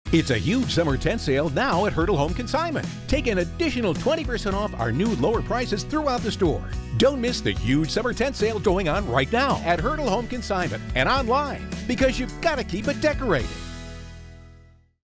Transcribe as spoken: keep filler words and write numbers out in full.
It's a huge summer tent sale now at Hertel Home Consignment. Take an additional twenty percent off our new lower prices throughout the store. Don't miss the huge summer tent sale going on right now at Hertel Home Consignment and online, because you've got to keep it decorated.